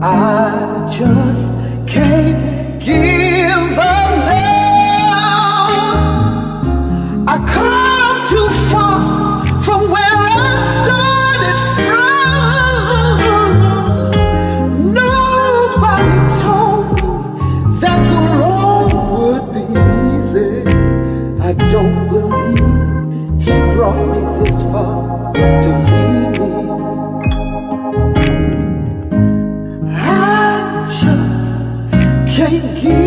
I just can't give up now. I come too far from where I started from. Nobody told me that the road would be easy. I don't believe he brought me this far to leave me. I just can't give